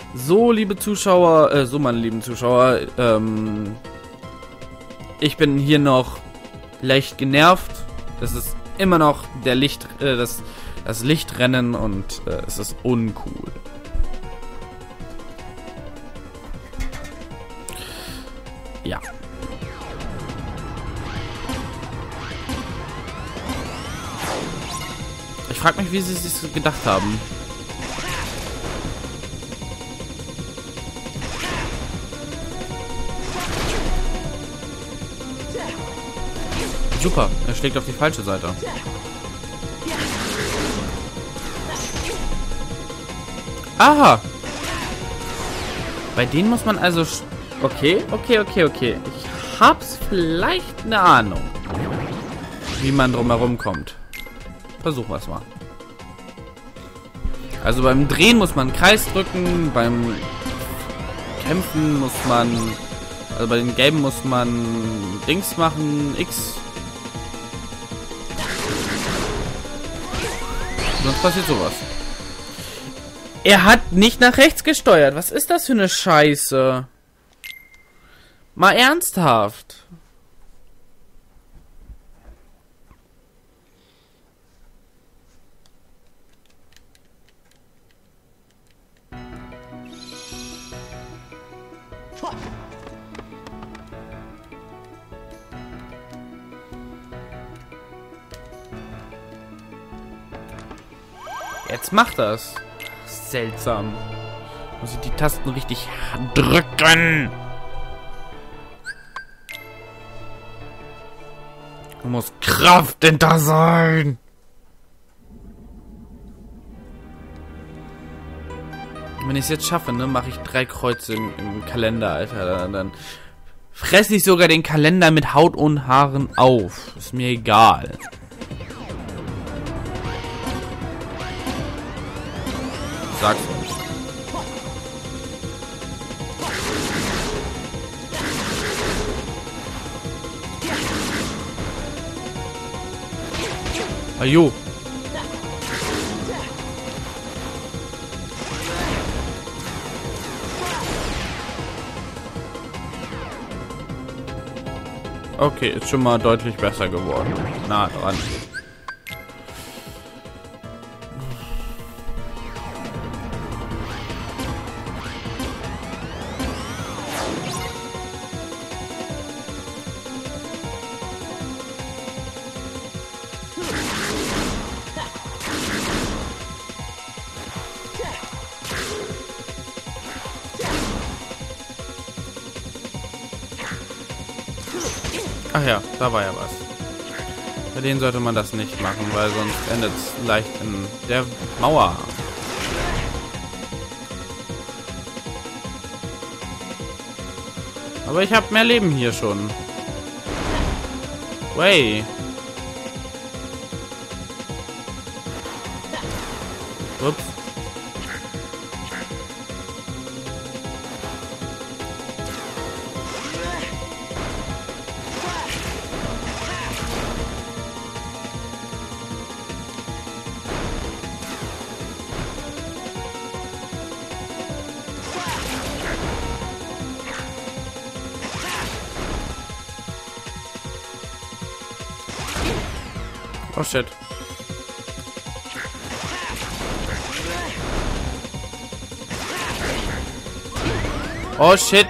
So, liebe Zuschauer, meine lieben Zuschauer, ich bin hier noch leicht genervt. Das ist immer noch der das Lichtrennen und es ist uncool. Ja. Ich frage mich, wie sie es sich gedacht haben. Super, er schlägt auf die falsche Seite. Aha! Bei denen muss man also... Okay. Ich hab's vielleicht eine Ahnung, wie man drumherum kommt. Versuchen wir es mal. Also beim Drehen muss man einen Kreis drücken, beim Kämpfen muss man... Also bei den Gelben muss man Dings machen, X. Sonst passiert sowas. Er hat nicht nach rechts gesteuert. Was ist das für eine Scheiße? Mal ernsthaft. Jetzt macht das. Seltsam. Muss ich die Tasten richtig drücken. Da muss Kraft hinter sein. Wenn ich es jetzt schaffe, ne, mache ich 3 Kreuze im Kalender, Alter. Dann fresse ich sogar den Kalender mit Haut und Haaren auf. Ist mir egal. Sag's uns. Ajo. Okay, ist schon mal deutlich besser geworden. Na dran. Ach ja, da war ja was. Bei denen sollte man das nicht machen, weil sonst endet es leicht in der Mauer. Aber ich habe mehr Leben hier schon. Way. Ups. Oh shit. Oh shit.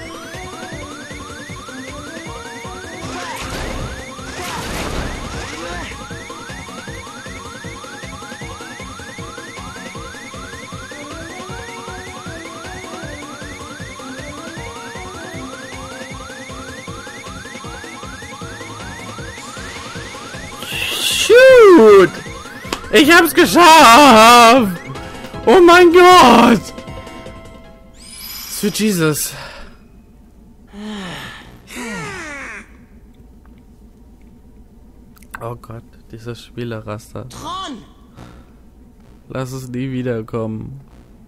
Shoot! Ich hab's geschafft! Oh mein Gott! Sweet Jesus. Oh Gott, dieses Spielerraster. Tron! Lass es nie wiederkommen.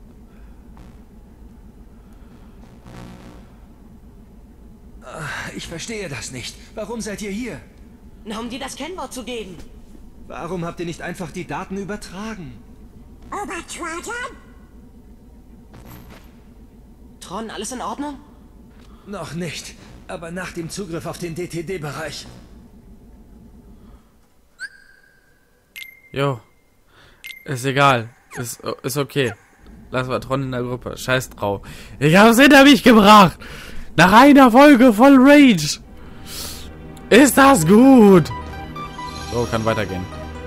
Ich verstehe das nicht. Warum seid ihr hier? Na, um dir das Kennwort zu geben. Warum habt ihr nicht einfach die Daten übertragen? Übertragen? Tron, alles in Ordnung? Noch nicht, aber nach dem Zugriff auf den DTD-Bereich. Jo. Ist egal. Ist okay. Lass mal Tron in der Gruppe. Scheiß drauf. Ich hab's hinter mich gebracht. Nach einer Folge voll Rage. Ist das gut? So, kann weitergehen.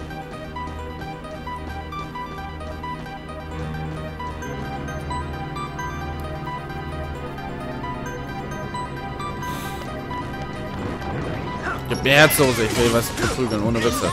Gib mir Herzlose, ich will was verprügeln, ohne Witze.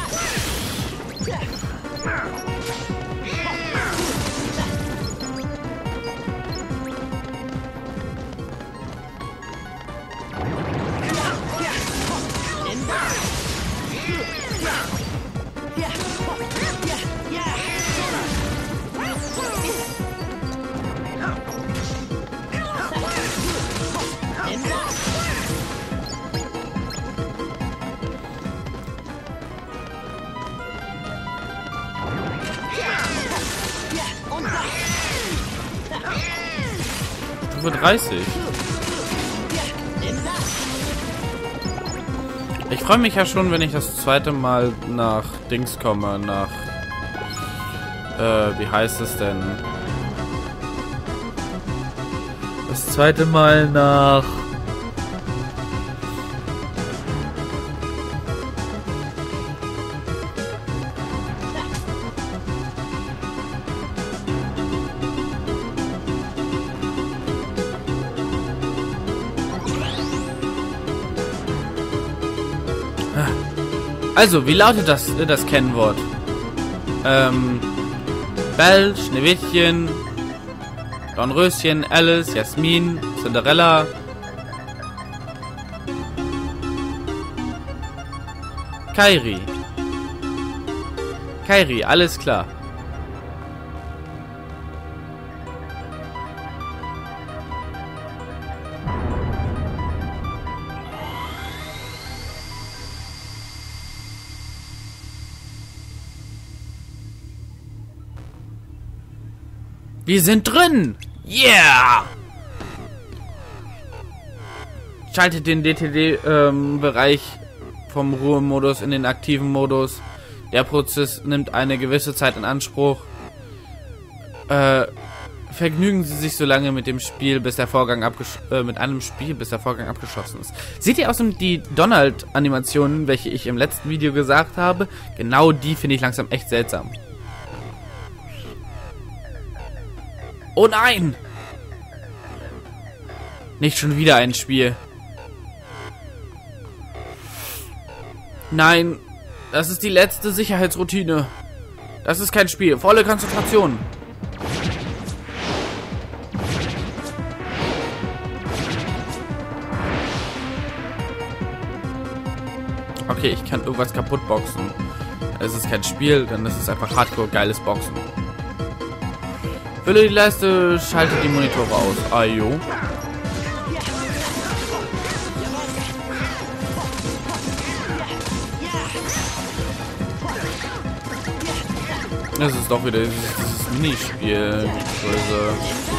Stufe 30. Ich freue mich ja schon, wenn ich das zweite Mal nach Dings komme, nach... wie heißt es denn? Das zweite Mal nach... Also, wie lautet das Kennwort? Belle, Schneewittchen, Dornröschen, Alice, Jasmin, Cinderella. Kairi. Kairi, alles klar. Wir sind drin! Yeah! Schaltet den DTD-Bereich vom Ruhemodus in den aktiven Modus. Der Prozess nimmt eine gewisse Zeit in Anspruch. Vergnügen Sie sich so lange mit dem Spiel, bis der Vorgang abgeschlossen ist. Seht ihr außerdem die Donald-Animationen, welche ich im letzten Video gesagt habe? Genau die finde ich langsam echt seltsam. Oh nein! Nicht schon wieder ein Spiel. Nein, das ist die letzte Sicherheitsroutine. Das ist kein Spiel. Volle Konzentration. Okay, ich kann irgendwas kaputt boxen. Es ist kein Spiel, dann ist es einfach hardcore geiles Boxen. Fülle die Leiste, schalte die Monitore aus. Ajo. Das ist doch wieder dieses Minispiel. Böse.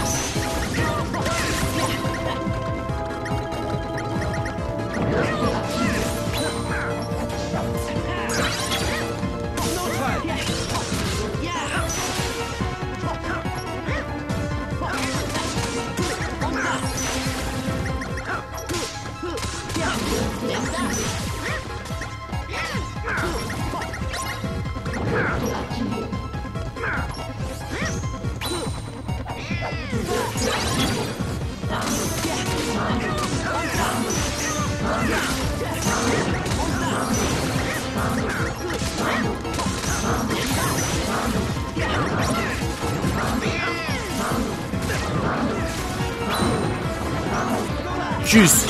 Tschüss.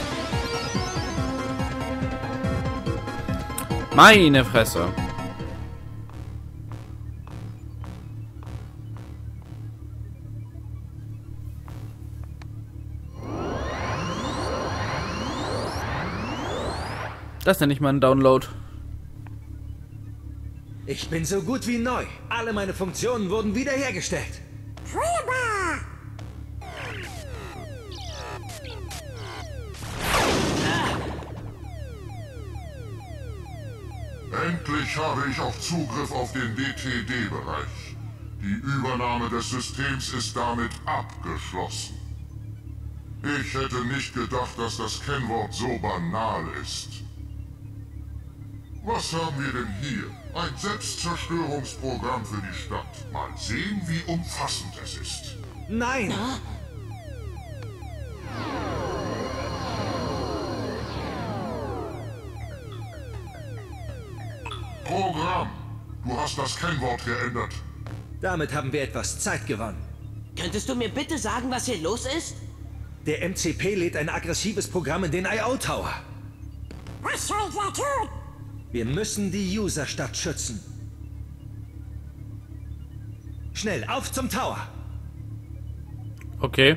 Meine Fresse. Das nenne ich mal einen Download. Ich bin so gut wie neu. Alle meine Funktionen wurden wiederhergestellt. Endlich habe ich auch Zugriff auf den DTD-Bereich. Die Übernahme des Systems ist damit abgeschlossen. Ich hätte nicht gedacht, dass das Kennwort so banal ist. Was haben wir denn hier? Ein Selbstzerstörungsprogramm für die Stadt. Mal sehen, wie umfassend es ist. Nein! Programm. Du hast das Kennwort geändert. Damit haben wir etwas Zeit gewonnen. Könntest du mir bitte sagen, was hier los ist? Der MCP lädt ein aggressives Programm in den I.O. Tower. Was soll der tun? Wir müssen die User-Stadt schützen. Schnell, auf zum Tower! Okay.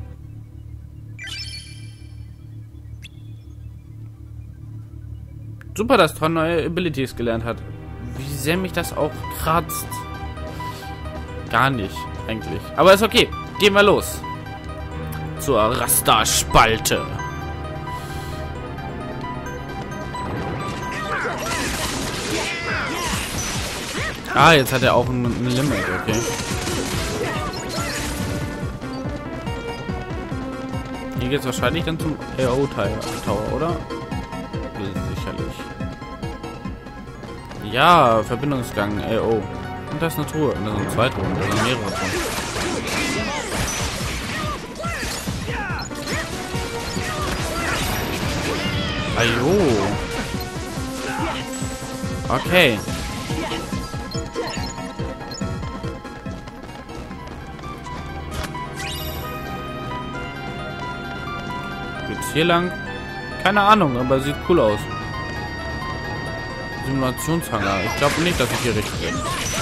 Super, dass Tron neue Abilities gelernt hat. Wie sehr mich das auch kratzt. Gar nicht, eigentlich. Aber ist okay. Gehen wir los. Zur Rasterspalte. Ah, jetzt hat er auch ein Limit, okay. Hier geht's wahrscheinlich dann zum AO Tower, oder? Sicherlich. Ja, Verbindungsgang, AO. Und da ist eine Truhe. Und da sind zwei Truhen. Da sind mehrere Truhen. Ajo. Okay. Geht's hier lang? Keine Ahnung, aber sieht cool aus. Simulationshanger. Ich glaube nicht, dass ich hier richtig bin.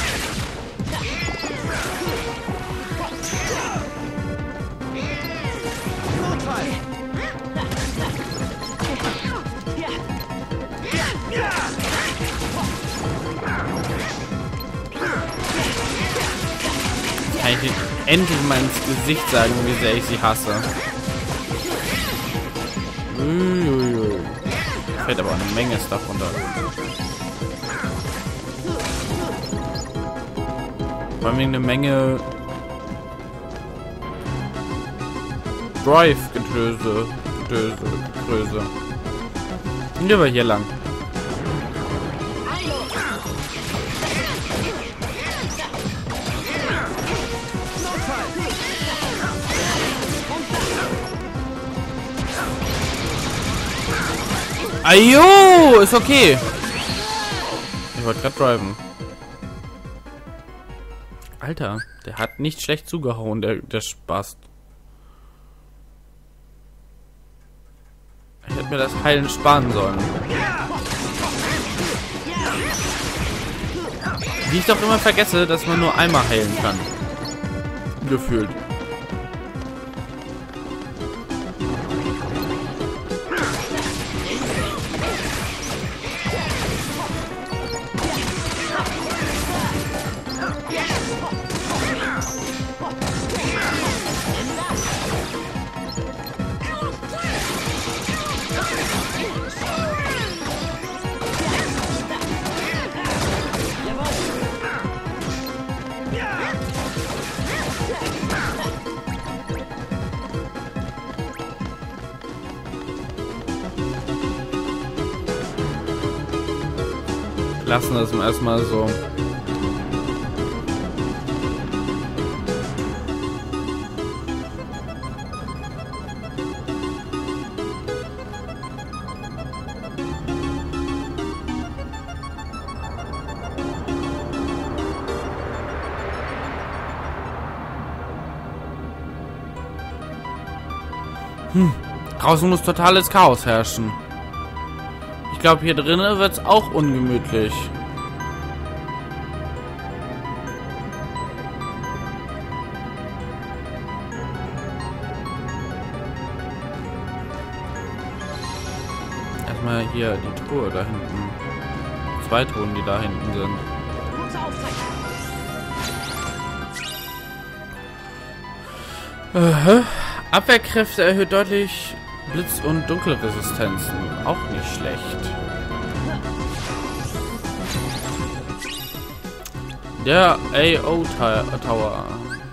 Kann ich Ihnen endlich mal ins Gesicht sagen, wie sehr ich sie hasse. Uiuiui. Fällt aber eine Menge Stuff runter. Vor allem eine Menge Drive-Getöse. Größe. Und wir hier lang. Ajo, ist okay. Ich wollte gerade driven. Alter, der hat nicht schlecht zugehauen, der Spast. Ich hätte mir das Heilen sparen sollen. Wie ich doch immer vergesse, dass man nur einmal heilen kann. Gefühlt. Lassen das erstmal so. Draußen muss totales Chaos herrschen. Ich glaube, hier drinnen wird es auch ungemütlich. Erstmal hier die Truhe da hinten. Zwei Truhen, die da hinten sind. Abwehrkräfte erhöht deutlich Blitz- und Dunkelresistenzen. Auch nicht schlecht. Der AO Tower.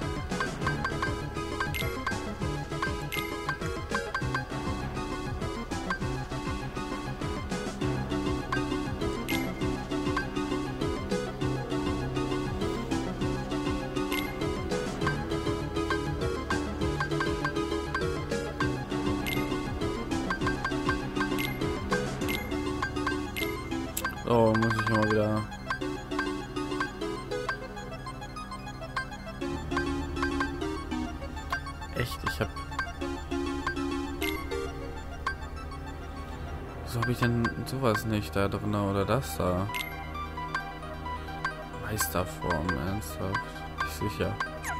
Oh, muss ich mal wieder. Echt, ich hab. Wieso habe ich denn sowas nicht da drin oder das da? Meisterform, ernsthaft? Nicht sicher.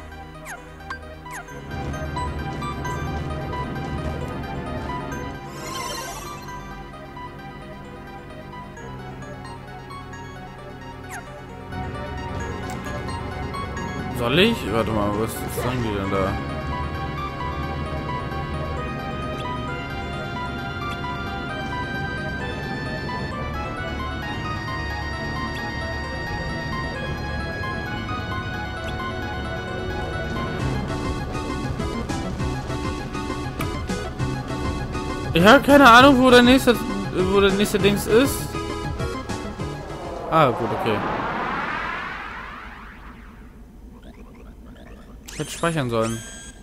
Soll ich? Warte mal, was sagen die denn da? Ich habe keine Ahnung, wo der nächste Dings ist. Ah, gut, okay. Ich hätte speichern sollen.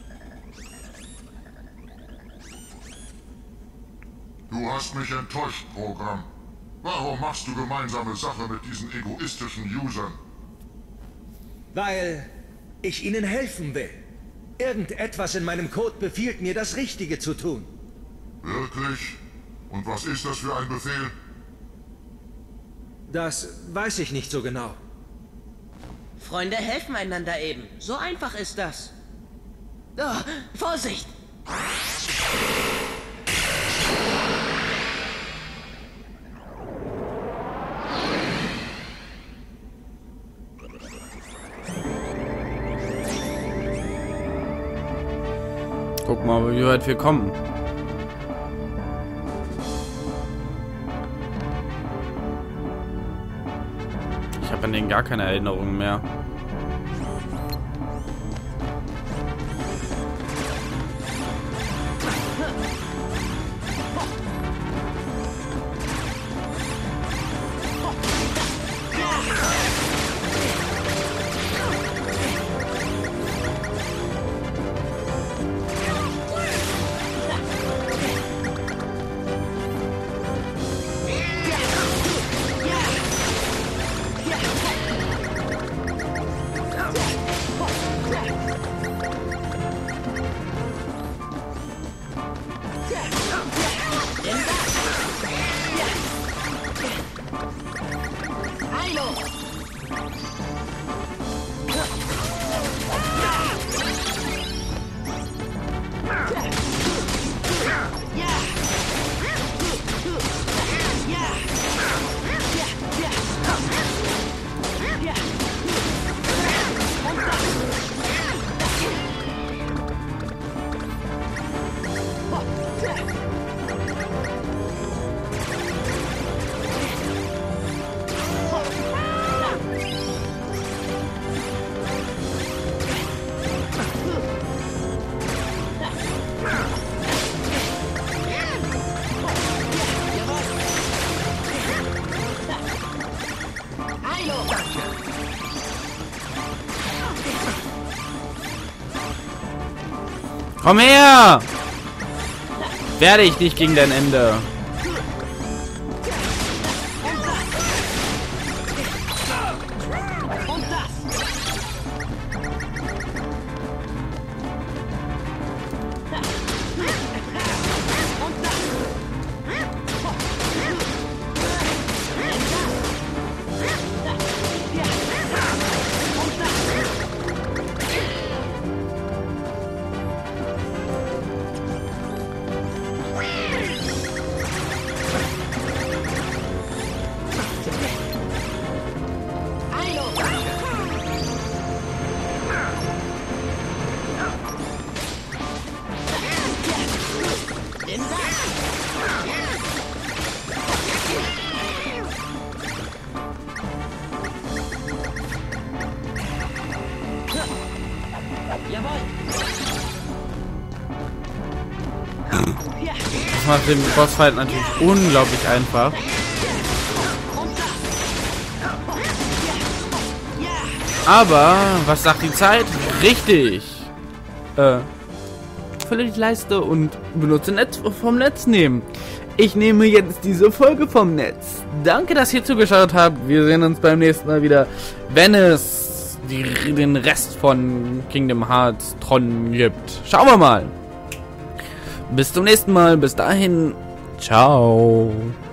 Du hast mich enttäuscht, Programm. Warum machst du gemeinsame Sache mit diesen egoistischen Usern? Weil ich ihnen helfen will. Irgendetwas in meinem Code befiehlt mir, das Richtige zu tun. Wirklich? Und was ist das für ein Befehl? Das weiß ich nicht so genau. Freunde helfen einander eben. So einfach ist das. Oh, Vorsicht! Guck mal, wie weit wir kommen. Ich habe an den gar keine Erinnerungen mehr. Komm her! Werde ich nicht gegen dein Ende. macht den Bossfight natürlich unglaublich einfach. Aber, was sagt die Zeit? Richtig. Fülle die Leiste und benutze Netz vom Netz nehmen. Ich nehme jetzt diese Folge vom Netz. Danke, dass ihr zugeschaut habt. Wir sehen uns beim nächsten Mal wieder, wenn es den Rest von Kingdom Hearts Tron gibt. Schauen wir mal. Bis zum nächsten Mal. Bis dahin. Ciao.